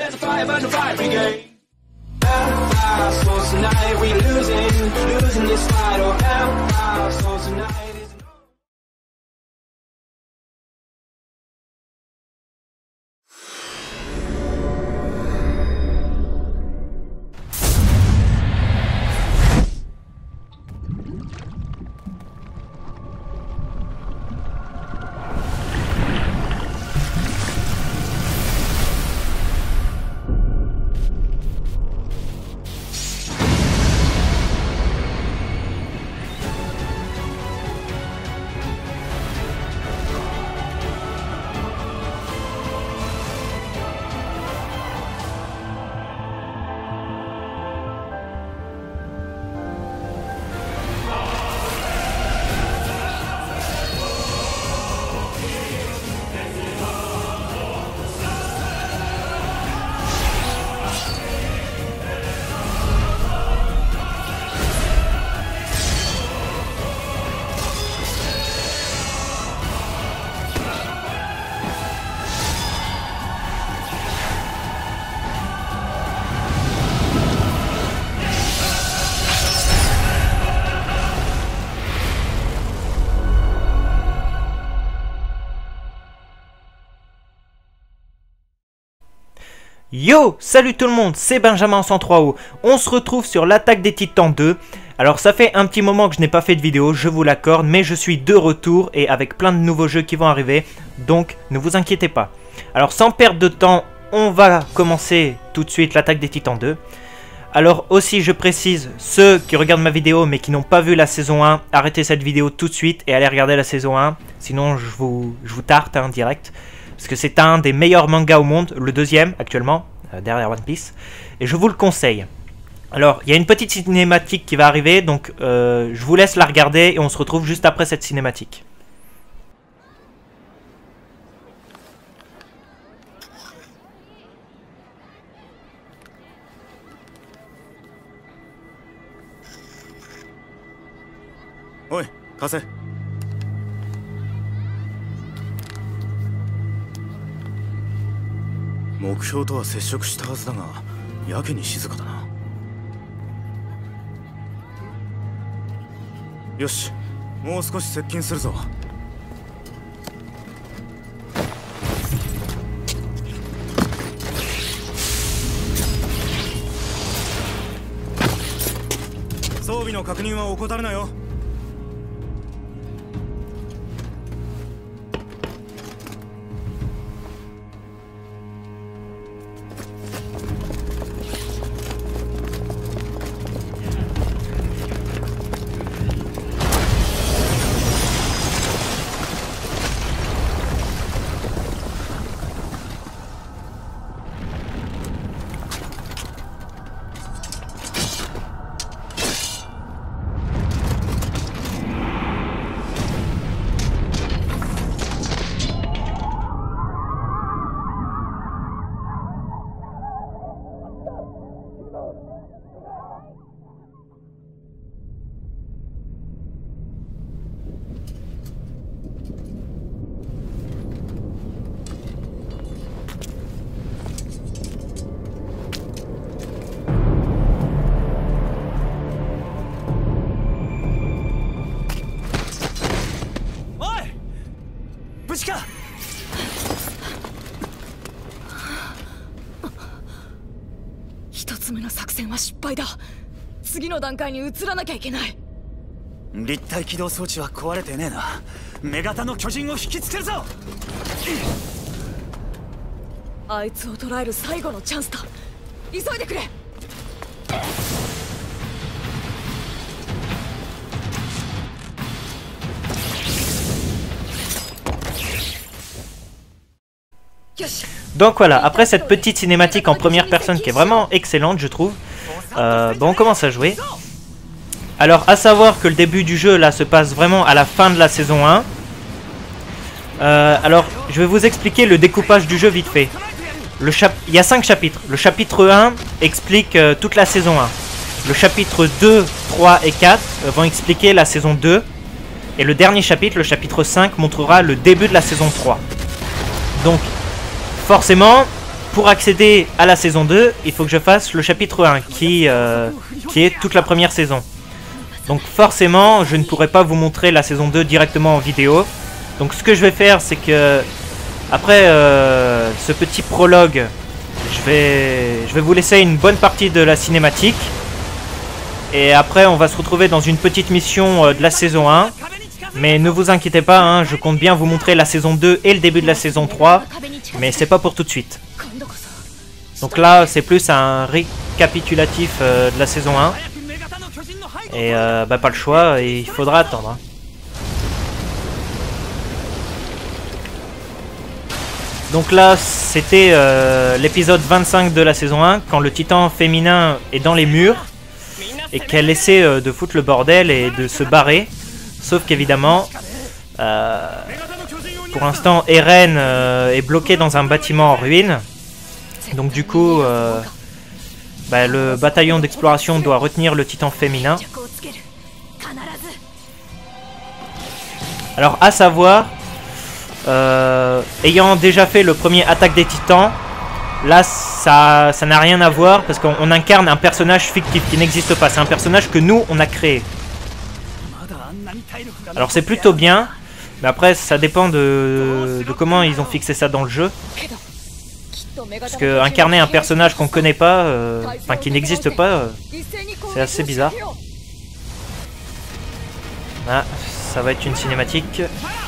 There's a fire, burn the fire brigade. Hellfire, so tonight we losing this fight. Oh, hellfire, so tonight. Yo, salut tout le monde, c'est Benjamin en 103O. On se retrouve sur l'attaque des Titans 2. Alors ça fait un petit moment que je n'ai pas fait de vidéo, je vous l'accorde, mais je suis de retour et avec plein de nouveaux jeux qui vont arriver, donc ne vous inquiétez pas. Alors sans perdre de temps, on va commencer tout de suite l'attaque des Titans 2. Alors aussi je précise, ceux qui regardent ma vidéo mais qui n'ont pas vu la saison 1, arrêtez cette vidéo tout de suite et allez regarder la saison 1, sinon je vous tarte direct. Parce que c'est un des meilleurs mangas au monde, le deuxième actuellement, derrière One Piece. Et je vous le conseille. Alors, il y a une petite cinématique qui va arriver, donc je vous laisse la regarder et on se retrouve juste après cette cinématique. Oi, Kase. 目標とは接触したはずだが、やけに静かだな。よし、もう少し接近するぞ。装備の確認は怠るなよ。 一つ目の作戦は失敗だ。次の段階に移らなきゃいけない。 立体起動装置は壊れてねえな。女型の巨人を引きつけるぞ。 あいつを捕らえる最後のチャンスだ。急いでくれ。 Donc voilà, après cette petite cinématique en première personne qui est vraiment excellente je trouve, bon, on commence à jouer. Alors à savoir que le début du jeu là se passe vraiment à la fin de la saison 1. Alors je vais vous expliquer le découpage du jeu vite fait. Il y a 5 chapitres. Le chapitre 1 explique toute la saison 1. Le chapitre 2, 3 et 4 vont expliquer la saison 2. Et le dernier chapitre, le chapitre 5, montrera le début de la saison 3. Donc forcément, pour accéder à la saison 2, il faut que je fasse le chapitre 1 qui est toute la première saison. Donc forcément, je ne pourrai pas vous montrer la saison 2 directement en vidéo. Donc ce que je vais faire, c'est que après ce petit prologue, je vais vous laisser une bonne partie de la cinématique. Et après, on va se retrouver dans une petite mission de la saison 1. Mais ne vous inquiétez pas, hein, je compte bien vous montrer la saison 2 et le début de la saison 3. Mais c'est pas pour tout de suite. Donc là, c'est plus un récapitulatif de la saison 1. Et bah pas le choix, et il faudra attendre. Hein. Donc là, c'était l'épisode 25 de la saison 1, quand le titan féminin est dans les murs. Et qu'elle essaie de foutre le bordel et de se barrer. Sauf qu'évidemment, pour l'instant, Eren est bloqué dans un bâtiment en ruine. Donc du coup, bah, le bataillon d'exploration doit retenir le titan féminin. Alors à savoir, ayant déjà fait le premier attaque des titans, là ça n'a rien à voir parce qu'on incarne un personnage fictif qui n'existe pas. C'est un personnage que nous on a créé. Alors c'est plutôt bien, mais après ça dépend de comment ils ont fixé ça dans le jeu. Parce que incarner un personnage qu'on connaît pas, enfin qui n'existe pas, c'est assez bizarre. Ah, ça va être une cinématique.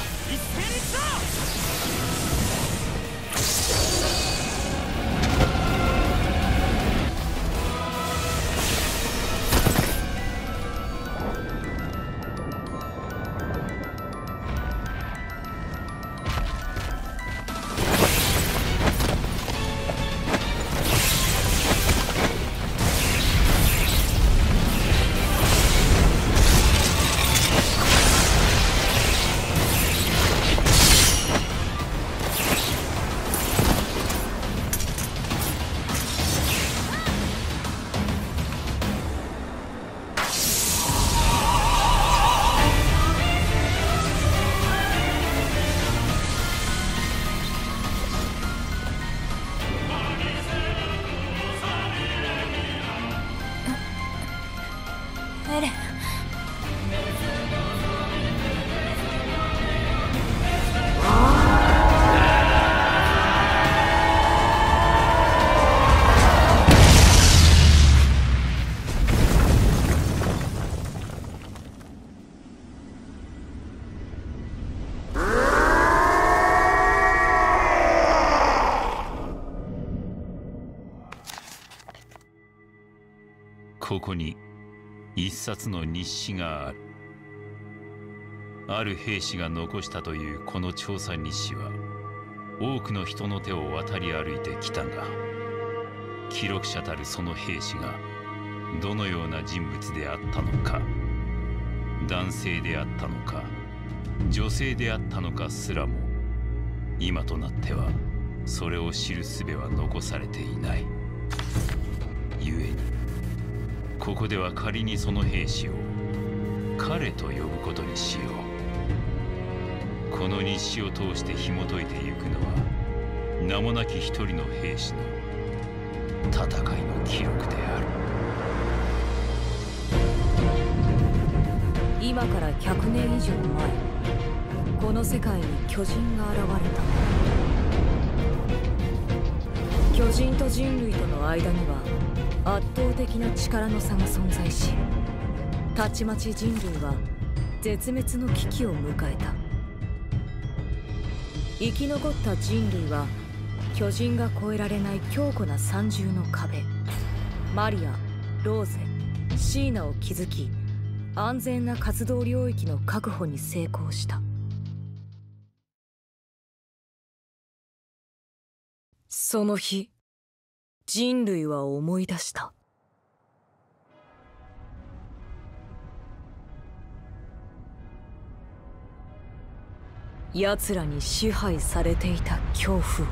ここに一冊の日誌がある。ある兵士が残したというこの調査日誌は多くの人の手を渡り歩いてきたが、記録者たるその兵士がどのような人物であったのか、男性であったのか女性であったのかすらも今となってはそれを知る術は残されていない。ゆえにここでは仮にその兵士を彼と呼ぶことにしよう。この日誌を通して紐解いてゆくのは名もなき一人の兵士の戦いの記録である。 今から100年以上前、この世界に巨人が現れた。巨人と人類との間には圧倒的な力の差が存在し、たちまち人類は絶滅の危機を迎えた。生き残った人類は巨人が越えられない強固な三重の壁、マリア、ローゼ、シーナを築き、安全な活動領域の確保に成功した。その日、人類は思い出した。奴らに支配されていた恐怖を。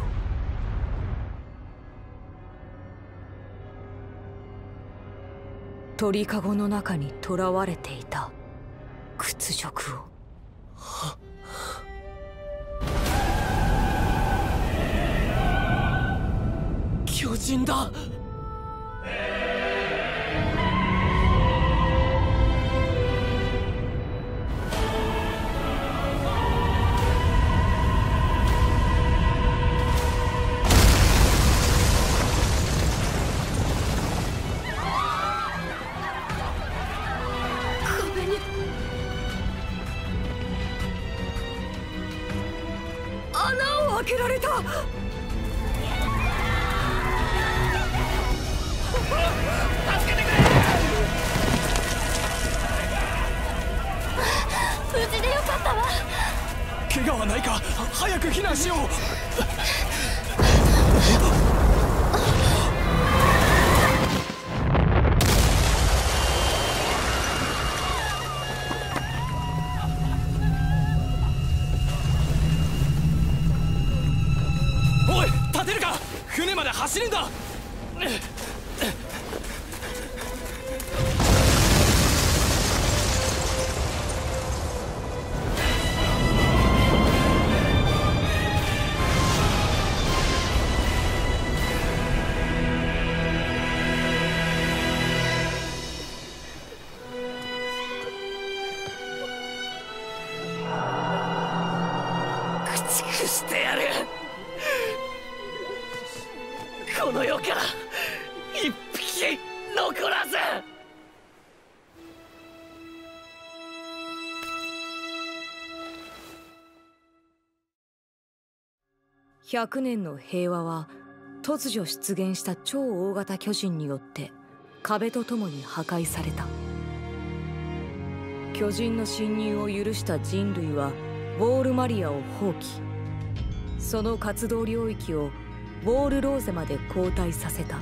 鳥かごの中に囚われていた屈辱を。 巨人だ。 壁に穴を開けられた。無事でよかったわ。 怪我はないか。早く避難しよう。おい、立てるか。船まで走るんだ。駆逐してやる。この世から一匹残らず。 100年の平和は突如出現した超大型巨人によって壁とともに破壊された。巨人の侵入を許した人類はウォールマリアを放棄。その活動領域をウォールローゼまで後退させた。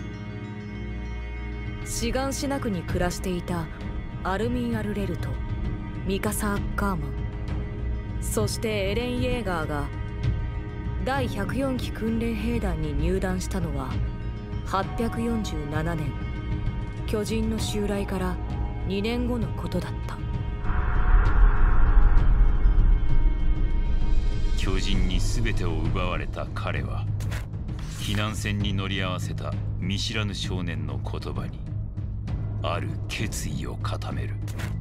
シガンシナ区に暮らしていたアルミン・アルレルとミカサ・アッカーマン、そしてエレン・イェーガーが第104期訓練兵団に入団したのは847年、巨人の襲来から2年後のことだった。 巨人に全てを奪われた彼は避難船に乗り合わせた見知らぬ少年の言葉にある決意を固める。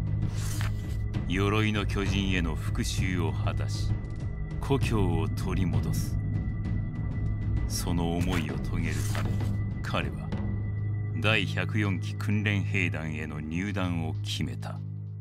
鎧の巨人への復讐を果たし故郷を取り戻す。その思いを遂げるため彼は第104期訓練兵団への入団を決めた。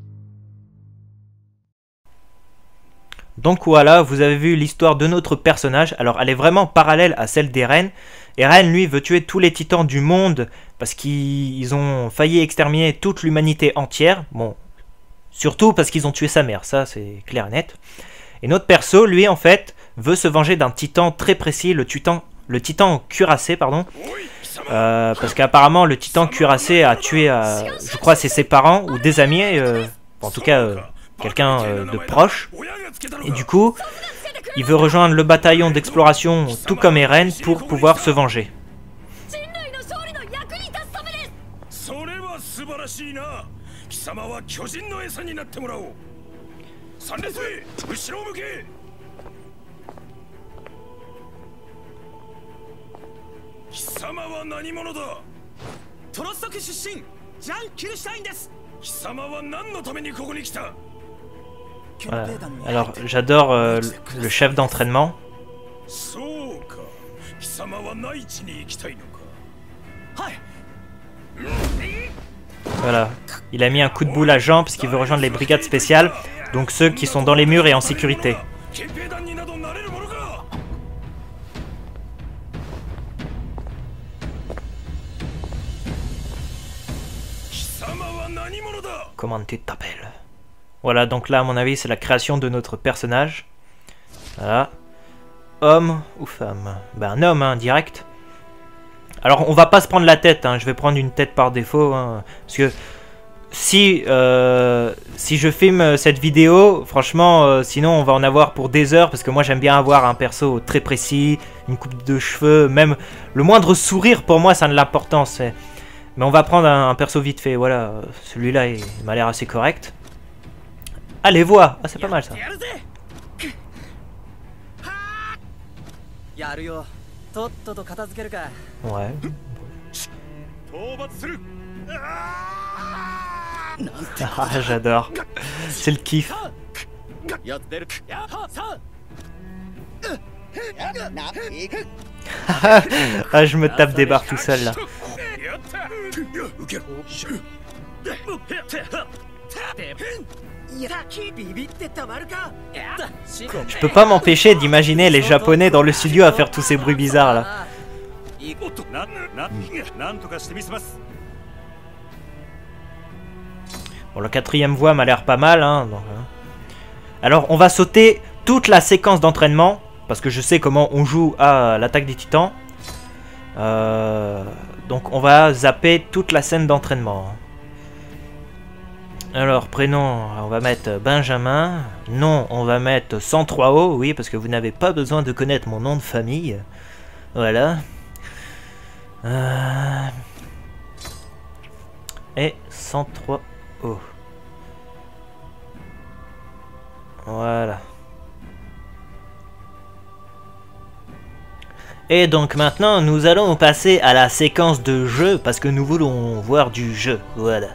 Donc voilà, vous avez vu l'histoire de notre personnage. Alors elle est vraiment parallèle à celle d'Eren. Eren, lui, veut tuer tous les titans du monde parce qu'ils ont failli exterminer toute l'humanité entière. Bon, surtout parce qu'ils ont tué sa mère, ça c'est clair et net. Et notre perso, lui, en fait, veut se venger d'un titan très précis, le titan cuirassé, pardon. Parce qu'apparemment, le titan cuirassé a tué, je crois, c'est ses parents ou des amis, en tout cas... quelqu'un de proche, et du coup, il veut rejoindre le bataillon d'exploration tout comme Eren pour pouvoir se venger. Voilà. Alors j'adore le chef d'entraînement. Voilà, il a mis un coup de boule à Jean parce qu'il veut rejoindre les brigades spéciales, donc ceux qui sont dans les murs et en sécurité. Comment tu t'appelles? Voilà, donc là à mon avis c'est la création de notre personnage. Voilà. Homme ou femme? Ben un homme, hein, direct. Alors on va pas se prendre la tête, hein. Je vais prendre une tête par défaut, hein, parce que si je filme cette vidéo, franchement, sinon on va en avoir pour des heures, parce que moi j'aime bien avoir un perso très précis, une coupe de cheveux, même le moindre sourire pour moi ça a de l'importance. Mais on va prendre un perso vite fait, voilà, celui-là il m'a l'air assez correct. Ah, les voix, ah c'est pas mal ça. とっとと片付けるか。 Ouais. 討伐する。 Ah, j'adore. C'est le kiff. やってる。やはさ。 Ah, je me tape des barres tout seul là. Je peux pas m'empêcher d'imaginer les Japonais dans le studio à faire tous ces bruits bizarres là. Bon, la quatrième voix m'a l'air pas mal, hein, donc, hein. Alors, on va sauter toute la séquence d'entraînement, parce que je sais comment on joue à l'attaque des titans. Donc, on va zapper toute la scène d'entraînement. Alors, prénom, on va mettre Benjamin. Nom, on va mettre 103O, oui, parce que vous n'avez pas besoin de connaître mon nom de famille. Voilà. Et 103O. Voilà. Et donc maintenant, nous allons passer à la séquence de jeu, parce que nous voulons voir du jeu. Voilà.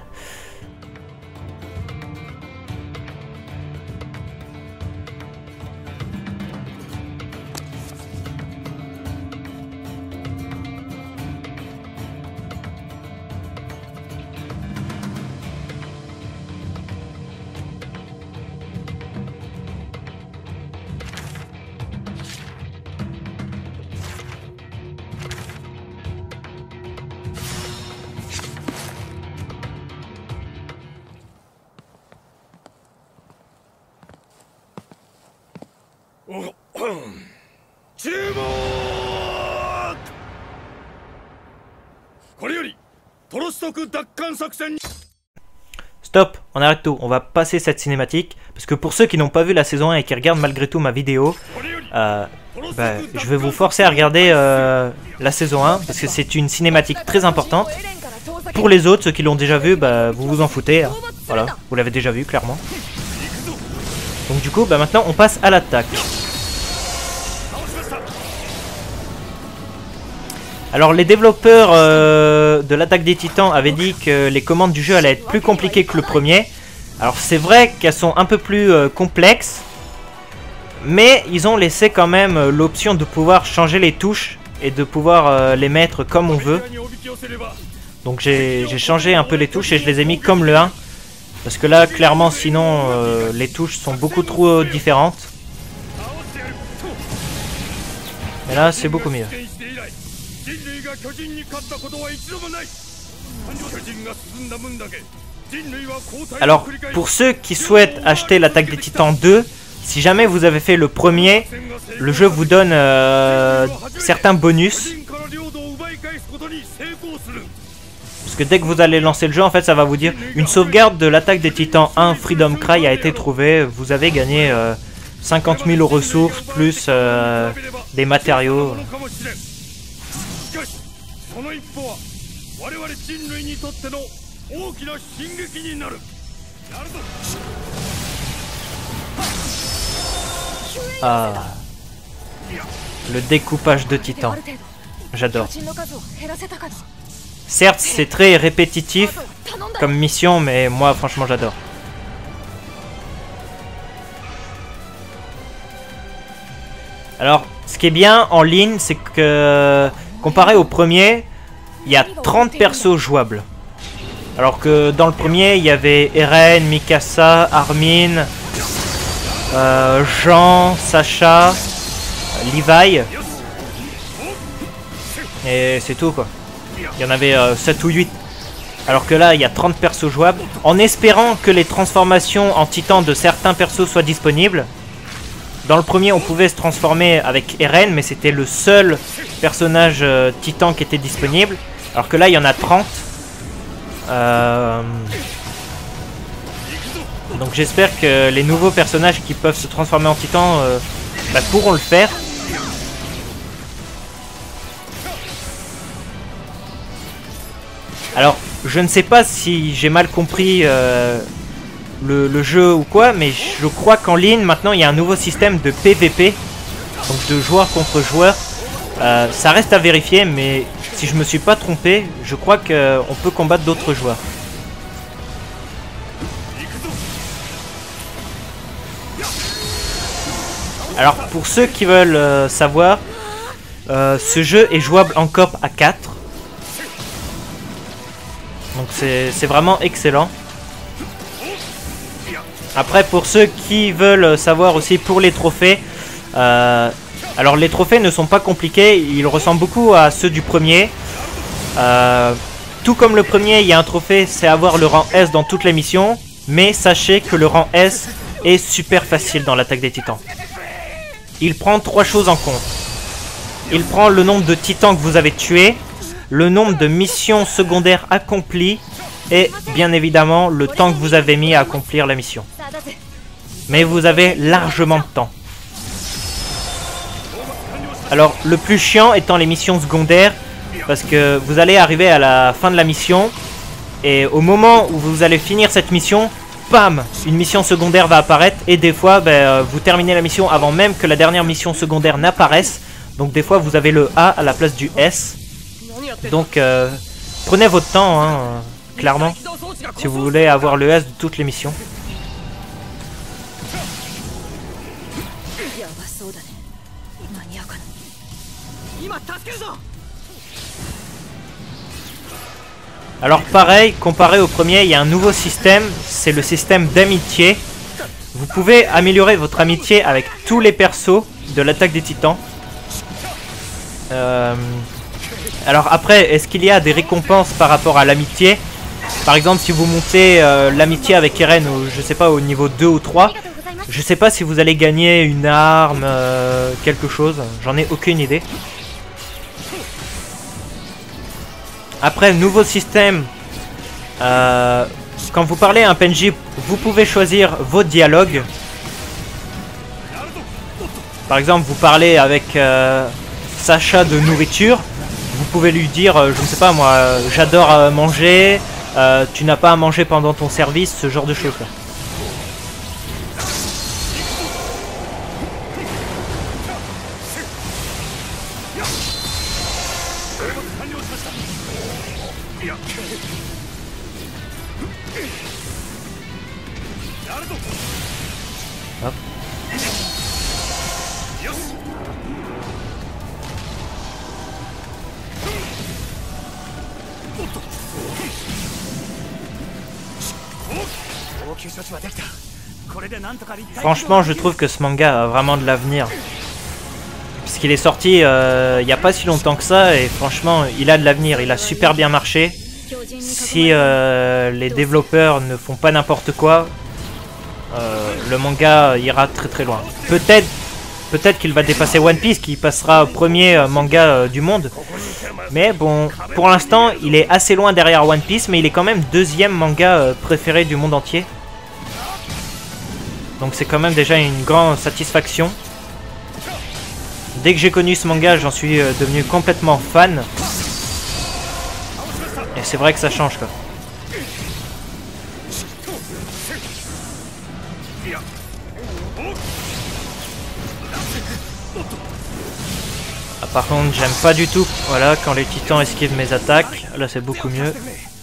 Stop, on arrête tout, on va passer cette cinématique, parce que pour ceux qui n'ont pas vu la saison 1 et qui regardent malgré tout ma vidéo, je vais vous forcer à regarder la saison 1, parce que c'est une cinématique très importante. Pour les autres, ceux qui l'ont déjà vu, vous vous en foutez, hein. Voilà, vous l'avez déjà vu clairement. Donc du coup, maintenant on passe à l'attaque. Alors les développeurs de l'attaque des titans avaient dit que les commandes du jeu allaient être plus compliquées que le premier. Alors c'est vrai qu'elles sont un peu plus complexes, mais ils ont laissé quand même l'option de pouvoir changer les touches et de pouvoir les mettre comme on veut. Donc j'ai changé un peu les touches et je les ai mis comme le 1. Parce que là clairement sinon les touches sont beaucoup trop différentes. Et là c'est beaucoup mieux. Alors, pour ceux qui souhaitent acheter l'attaque des titans 2, si jamais vous avez fait le premier, le jeu vous donne certains bonus. Parce que dès que vous allez lancer le jeu, en fait, ça va vous dire une sauvegarde de l'attaque des titans 1 Freedom Cry a été trouvée. Vous avez gagné 50 000 ressources plus des matériaux. Ah, le découpage de titans, j'adore. Certes, c'est très répétitif comme mission, mais moi, franchement, j'adore. Alors, ce qui est bien en ligne, c'est que comparé au premier, il y a 30 persos jouables. Alors que dans le premier, il y avait Eren, Mikasa, Armin, Jean, Sacha, Levi. Et c'est tout quoi. Il y en avait 7 ou 8. Alors que là, il y a 30 persos jouables. En espérant que les transformations en titan de certains persos soient disponibles. Dans le premier, on pouvait se transformer avec Eren, mais c'était le seul personnage titan qui était disponible. Alors que là, il y en a 30. Donc j'espère que les nouveaux personnages qui peuvent se transformer en titan pourront le faire. Alors, je ne sais pas si j'ai mal compris le jeu ou quoi, mais je crois qu'en ligne, maintenant, il y a un nouveau système de PVP, donc de joueur contre joueur, Ça reste à vérifier, mais si je me suis pas trompé, je crois qu'on peut combattre d'autres joueurs. Alors pour ceux qui veulent savoir, ce jeu est jouable en coop à 4. Donc c'est vraiment excellent. Après pour ceux qui veulent savoir aussi pour les trophées, alors les trophées ne sont pas compliqués, ils ressemblent beaucoup à ceux du premier. Tout comme le premier, il y a un trophée, c'est avoir le rang S dans toutes les missions. Mais sachez que le rang S est super facile dans l'attaque des titans. Il prend 3 choses en compte. Il prend le nombre de titans que vous avez tués, le nombre de missions secondaires accomplies et bien évidemment le temps que vous avez mis à accomplir la mission. Mais vous avez largement de temps. Alors le plus chiant étant les missions secondaires, parce que vous allez arriver à la fin de la mission et au moment où vous allez finir cette mission, bam, une mission secondaire va apparaître et des fois vous terminez la mission avant même que la dernière mission secondaire n'apparaisse. Donc des fois vous avez le A à la place du S. Donc prenez votre temps, hein, clairement, si vous voulez avoir le S de toutes les missions. Alors pareil, comparé au premier, il y a un nouveau système, c'est le système d'amitié. Vous pouvez améliorer votre amitié avec tous les persos de l'attaque des titans. Alors après, est-ce qu'il y a des récompenses par rapport à l'amitié? Par exemple, si vous montez l'amitié avec Eren, je sais pas, au niveau 2 ou 3, je sais pas si vous allez gagner une arme, quelque chose, j'en ai aucune idée. Après, nouveau système, quand vous parlez à un PNJ, vous pouvez choisir vos dialogues. Par exemple, vous parlez avec Sacha de nourriture, vous pouvez lui dire, je ne sais pas moi, j'adore manger, tu n'as pas à manger pendant ton service, ce genre de choses là. Hop. Franchement, je trouve que ce manga a vraiment de l'avenir. Puisqu'il est sorti il n'y a pas si longtemps que ça, et franchement, il a de l'avenir, il a super bien marché. Si les développeurs ne font pas n'importe quoi, le manga ira très très loin. Peut-être qu'il va dépasser One Piece, qui passera premier manga du monde. Mais bon, pour l'instant, il est assez loin derrière One Piece, mais il est quand même deuxième manga préféré du monde entier. Donc c'est quand même déjà une grande satisfaction. Dès que j'ai connu ce manga, j'en suis devenu complètement fan. Et c'est vrai que ça change quoi. Ah, par contre, j'aime pas du tout, voilà, quand les titans esquivent mes attaques. Là, c'est beaucoup mieux.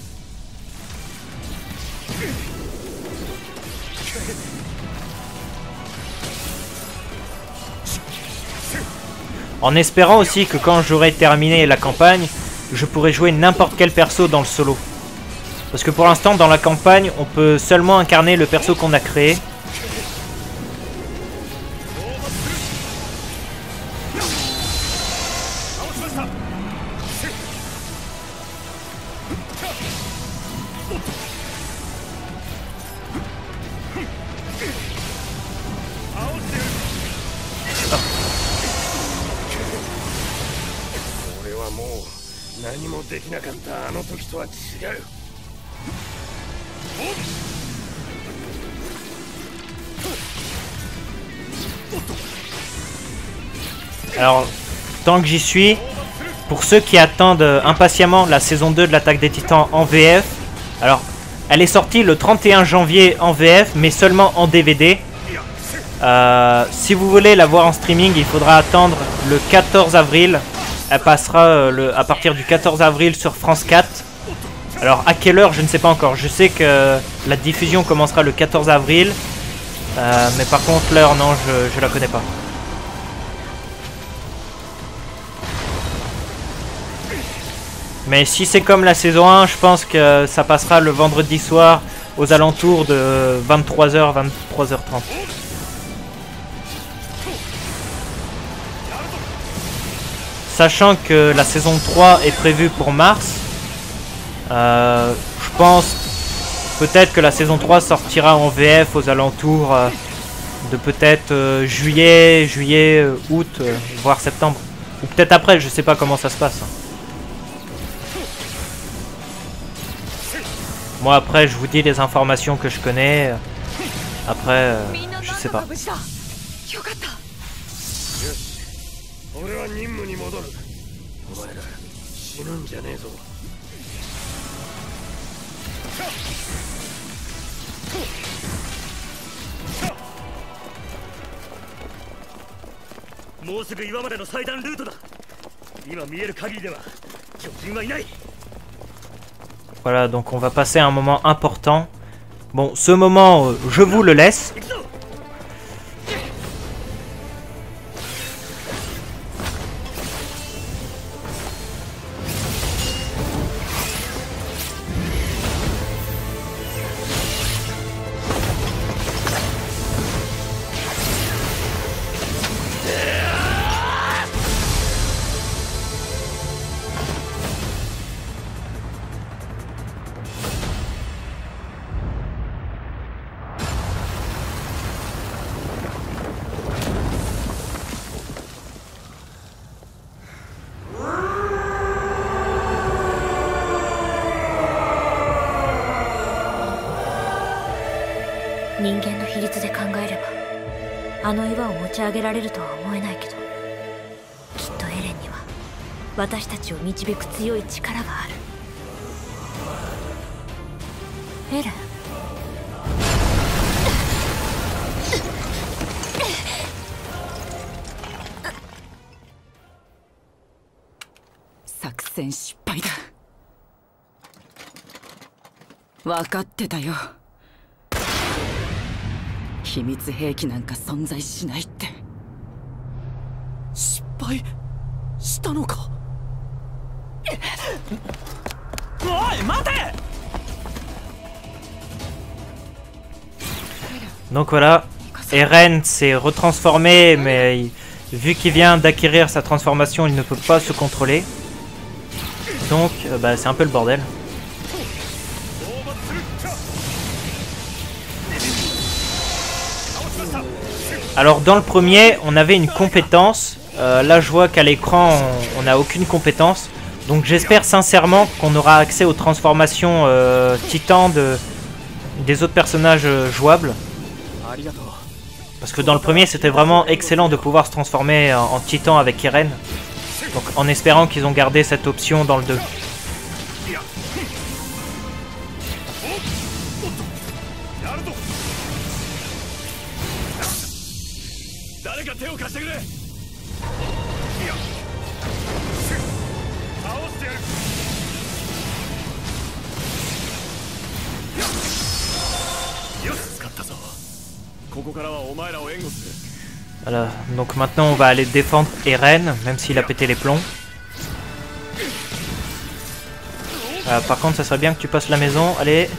En espérant aussi que quand j'aurai terminé la campagne, je pourrai jouer n'importe quel perso dans le solo. Parce que pour l'instant, dans la campagne, on peut seulement incarner le perso qu'on a créé. Alors, tant que j'y suis, pour ceux qui attendent impatiemment la saison 2 de l'attaque des titans en VF, alors, elle est sortie le 31 janvier en VF, mais seulement en DVD. Si vous voulez la voir en streaming, il faudra attendre le 14 avril Elle passera à partir du 14 avril sur France 4. Alors à quelle heure, je ne sais pas encore. Je sais que la diffusion commencera le 14 avril. Mais par contre l'heure, non, je la connais pas. Mais si c'est comme la saison 1, je pense que ça passera le vendredi soir aux alentours de 23h, 23h30. Sachant que la saison 3 est prévue pour mars, je pense peut-être que la saison 3 sortira en VF aux alentours de peut-être juillet, août, voire septembre. Ou peut-être après, je sais pas comment ça se passe. Moi après, je vous dis les informations que je connais. Après, je sais pas. 俺は任務に戻る。お前ら死ぬんじゃねえぞ。もうすぐ岩までの祭壇ルートだ。今見える限りでは巨人はいない。 Voilà, donc on va passer un moment important. Bon, ce moment, je vous le laisse. 人間の比率で考えればあの岩を持ち上げられるとは思えないけど、きっとエレンには私たちを導く強い力がある。エレン、 作戦失敗だ。分かってたよ。秘密兵器なんか存在しないって。失敗したのか。おい待て。 Donc voilà, Eren s'est retransformé, mais vu qu'il vient d'acquérir sa transformation, il ne peut pas se contrôler. Donc bah, c'est un peu le bordel. Alors dans le premier, on avait une compétence. Là je vois qu'à l'écran, on n'a aucune compétence. Donc j'espère sincèrement qu'on aura accès aux transformations titans des autres personnages jouables. Parce que dans le premier, c'était vraiment excellent de pouvoir se transformer en titan avec Eren. Donc en espérant qu'ils ont gardé cette option dans le 2. Voilà, donc maintenant on va aller défendre Eren, même s'il a pété les plombs. Par contre, ça serait bien que tu passes la maison, allez.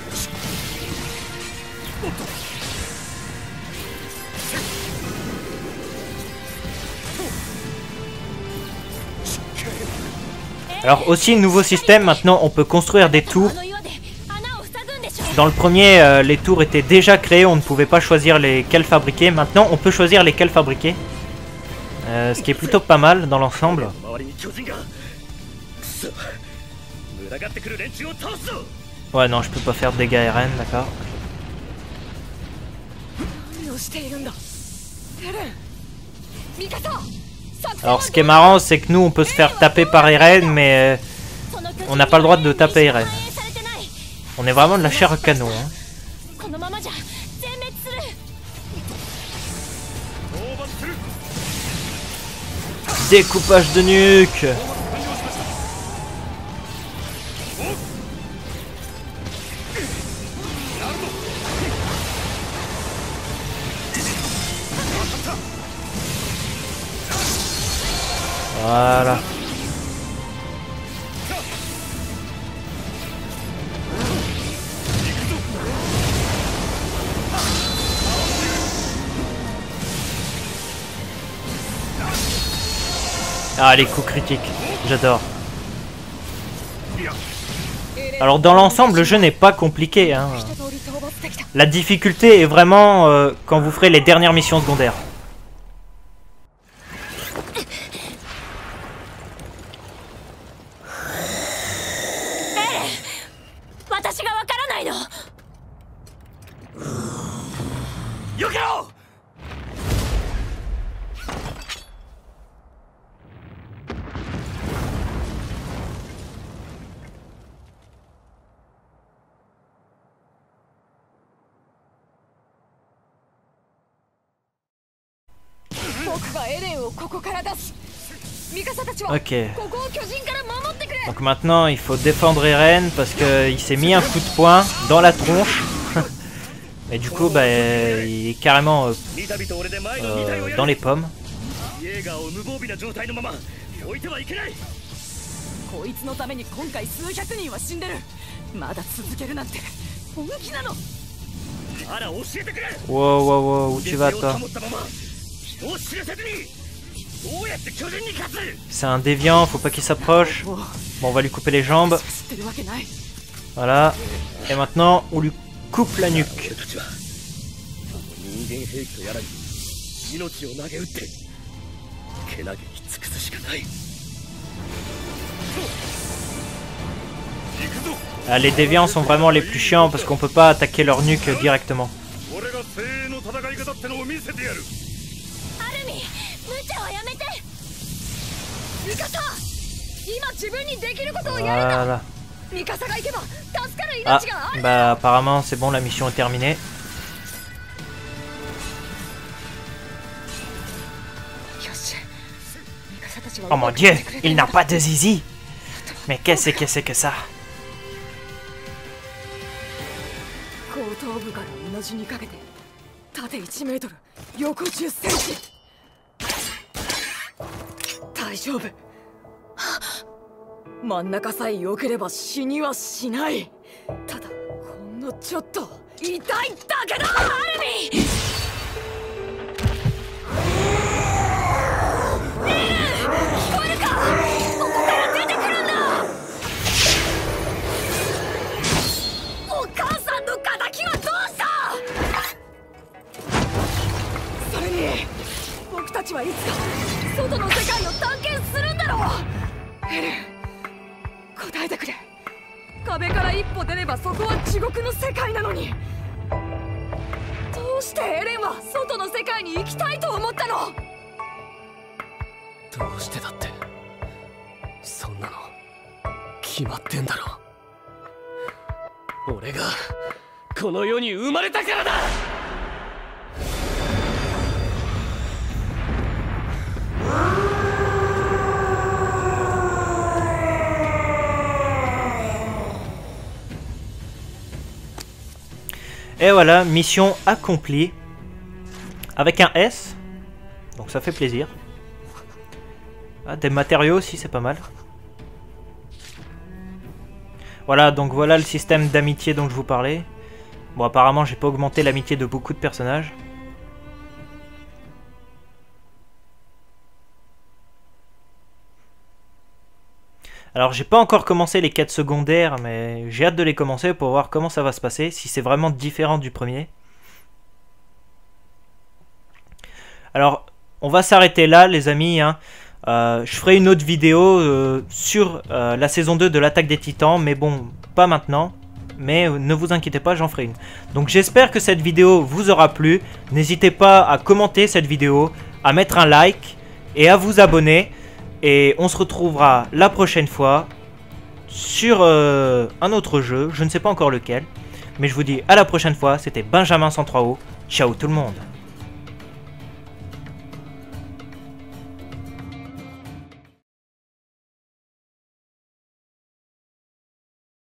Alors aussi, nouveau système, maintenant on peut construire des tours. Dans le premier, les tours étaient déjà créées, on ne pouvait pas choisir lesquelles fabriquer. Maintenant, on peut choisir lesquelles fabriquer. Ce qui est plutôt pas mal dans l'ensemble. Ouais, non, je peux pas faire de dégâts Eren, d'accord. Alors, ce qui est marrant, c'est que nous, on peut se faire taper par Eren, mais on n'a pas le droit de taper Eren. On est vraiment de la chair à canon. Hein. Découpage de nuque. Voilà. Ah, les coups critiques, j'adore. Alors dans l'ensemble, le jeu n'est pas compliqué, hein. La difficulté est vraiment quand vous ferez les dernières missions secondaires. Ok. Donc maintenant il faut défendre Eren parce qu'il s'est mis un coup de poing dans la tronche. Et du coup bah, il est carrément dans les pommes. Wow, wow, wow, où tu vas toi? C'est un déviant, faut pas qu'il s'approche. Bon, on va lui couper les jambes. Voilà. Et maintenant, on lui coupe la nuque. Ah, les déviants sont vraiment les plus chiants parce qu'on peut pas attaquer leur nuque directement. Voilà. Ah, bah apparemment c'est bon, la mission est terminée. Oh mon dieu, il n'a pas de zizi. Mais qu'est-ce que c'est que ça? Et voilà, mission accomplie. Avec un S. Donc ça fait plaisir. Ah, des matériaux aussi, c'est pas mal. Voilà, donc voilà le système d'amitié dont je vous parlais. Bon, apparemment, j'ai pas augmenté l'amitié de beaucoup de personnages. Alors, j'ai pas encore commencé les quêtes secondaires, mais j'ai hâte de les commencer pour voir comment ça va se passer, si c'est vraiment différent du premier. Alors, on va s'arrêter là, les amis, hein. Je ferai une autre vidéo sur la saison 2 de l'Attaque des Titans, mais bon, pas maintenant. Mais ne vous inquiétez pas, j'en ferai une. Donc j'espère que cette vidéo vous aura plu. N'hésitez pas à commenter cette vidéo, à mettre un like et à vous abonner. Et on se retrouvera la prochaine fois sur un autre jeu. Je ne sais pas encore lequel. Mais je vous dis à la prochaine fois. C'était Benjamin 103O. Ciao tout le monde.